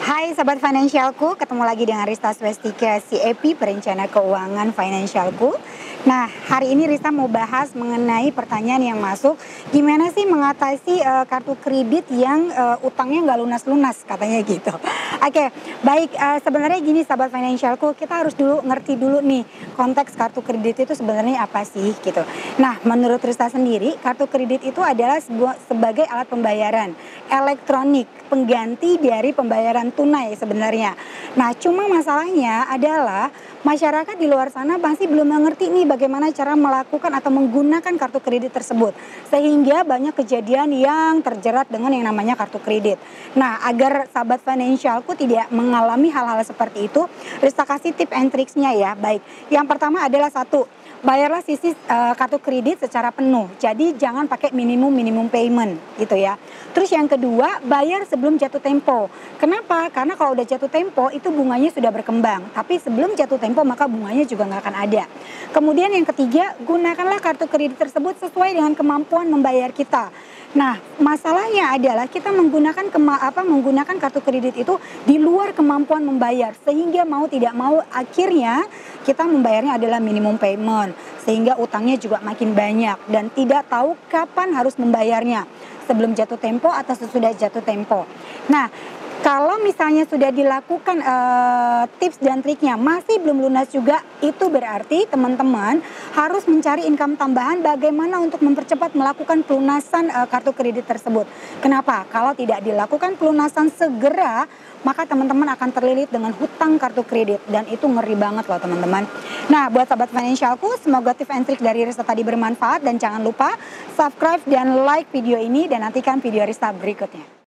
Hai Sobat Financialku, ketemu lagi dengan Rista Swestika, CAP, perencana keuangan Financialku. Nah, hari ini Rista mau bahas mengenai pertanyaan yang masuk, gimana sih mengatasi kartu kredit yang utangnya nggak lunas-lunas, katanya gitu. Oke, baik, sebenarnya gini Sobat Financialku, kita harus ngerti dulu nih, konteks kartu kredit itu sebenarnya apa sih gitu. Nah, menurut Rista sendiri, kartu kredit itu adalah sebagai alat pembayaran elektronik, pengganti dari pembayaran tunai sebenarnya. Nah, cuma masalahnya adalah masyarakat di luar sana masih belum mengerti nih bagaimana cara melakukan atau menggunakan kartu kredit tersebut. Sehingga banyak kejadian yang terjerat dengan yang namanya kartu kredit. Nah, agar sahabat financialku tidak mengalami hal-hal seperti itu, Rista kasih tip and tricksnya ya. Baik, yang pertama adalah satu, bayarlah sisi kartu kredit secara penuh. Jadi jangan pakai minimum payment gitu ya. Terus yang kedua, bayar sebelum jatuh tempo. Kenapa? Karena kalau udah jatuh tempo itu bunganya sudah berkembang. Tapi sebelum jatuh tempo maka bunganya juga nggak akan ada. Kemudian yang ketiga, gunakanlah kartu kredit tersebut sesuai dengan kemampuan membayar kita. Nah, masalahnya adalah kita menggunakan kartu kredit itu di luar kemampuan membayar, sehingga mau tidak mau akhirnya kita membayarnya adalah minimum payment, sehingga utangnya juga makin banyak dan tidak tahu kapan harus membayarnya, sebelum jatuh tempo atau sesudah jatuh tempo. Nah, kalau misalnya sudah dilakukan tips dan triknya masih belum lunas juga, itu berarti teman-teman harus mencari income tambahan bagaimana untuk mempercepat melakukan pelunasan kartu kredit tersebut. Kenapa? Kalau tidak dilakukan pelunasan segera, maka teman-teman akan terlilit dengan hutang kartu kredit dan itu ngeri banget loh teman-teman. Nah, buat sahabat financialku, semoga tips and trik dari Rista tadi bermanfaat dan jangan lupa subscribe dan like video ini dan nantikan video Rista berikutnya.